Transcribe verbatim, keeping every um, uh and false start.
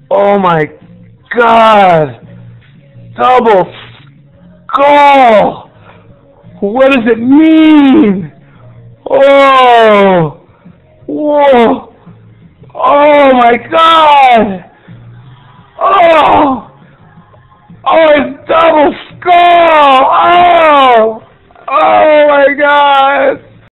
Oh my God! Double skull! What does it mean? Oh! Whoa! Oh my God! Oh! Oh, it's double skull! Oh! Oh my God!